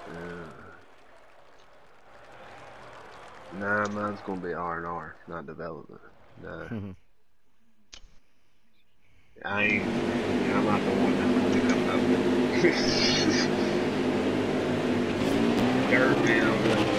Nah, mine's gonna be R&R, not development. Nah, I ain't. I'm not the one that's gonna be coming up with dirt now.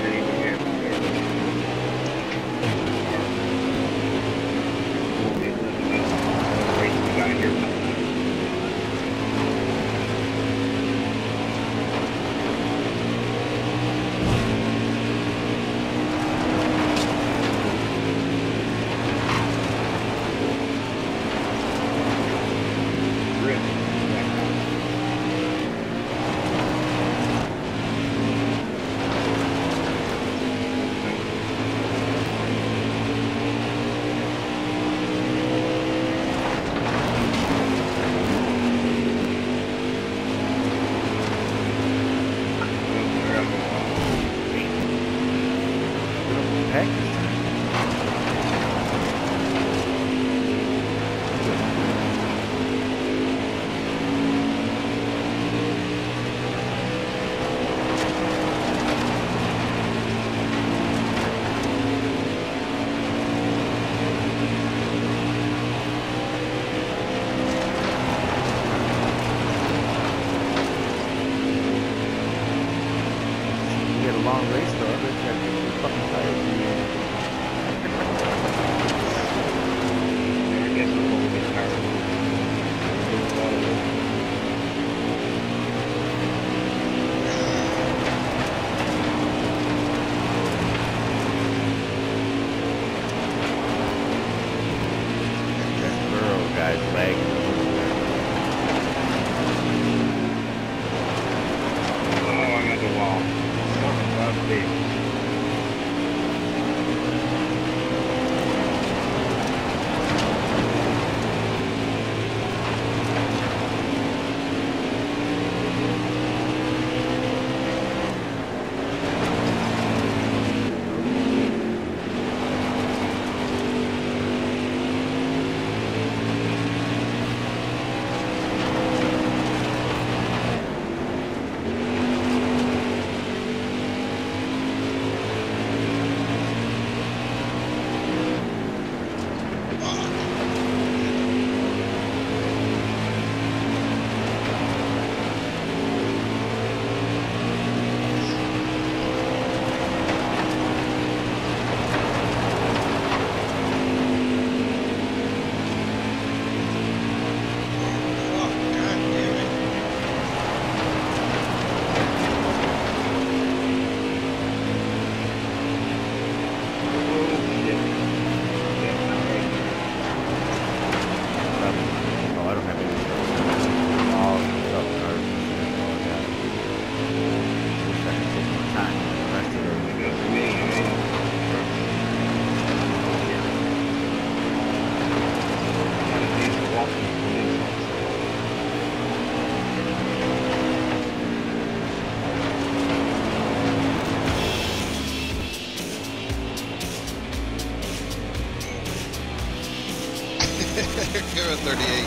You're a 38.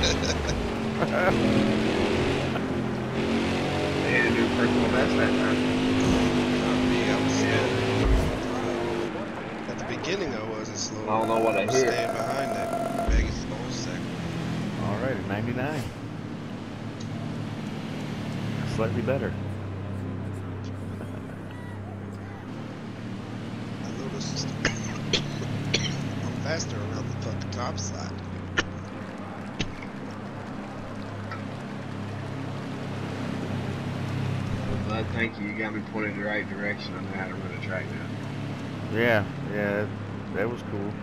They had to do personal best that time. Not me, I was slow. At the beginning, I wasn't slow. I don't know what I hit. Staying behind that Vegas whole second. All right, at 99. Slightly better. I noticed I'm faster around the fucking top side. Well, thank you. You got me pointed the right direction. I know how to run a track now. Yeah, that was cool.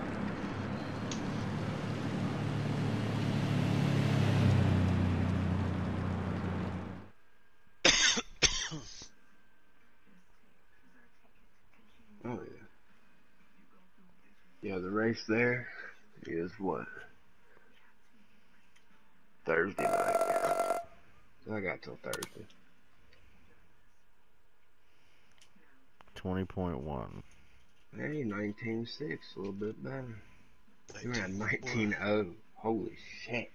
Oh yeah. Yeah, the race there is what? Thursday night. I got till Thursday. 20.1. Hey, 19.6, a little bit better. You ran 19.1. 19.0. Holy shit.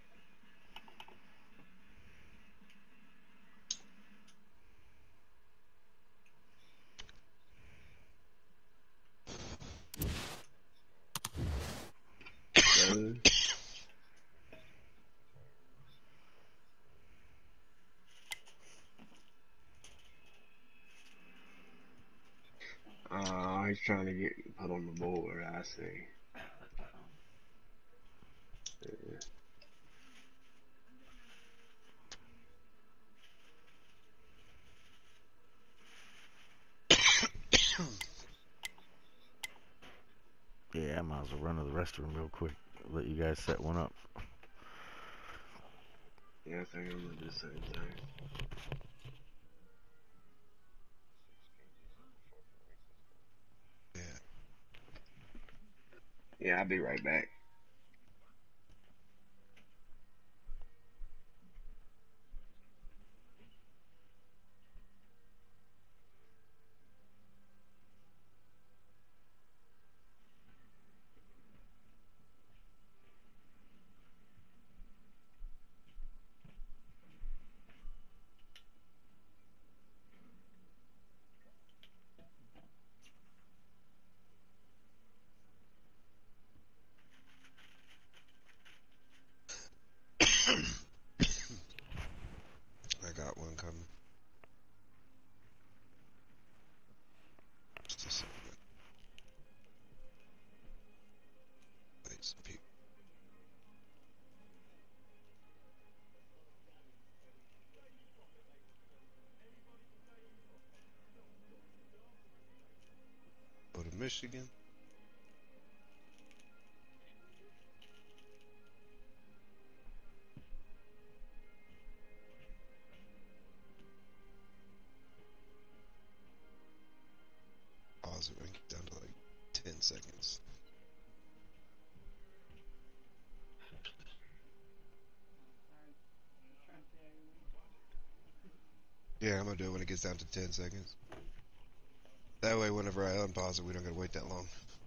he's trying to get put on the board, I see. Yeah, I might as well run to the restroom real quick. Let you guys set one up. Yeah, I think I'm gonna do the same thing. Yeah. Yeah, I'll be right back. I got one coming. Just a second. Wait, some people. Go to Michigan. Pause it and get down to like 10 seconds. Yeah, I'm gonna do it when it gets down to 10 seconds. That way, whenever I unpause it, we don't gotta wait that long.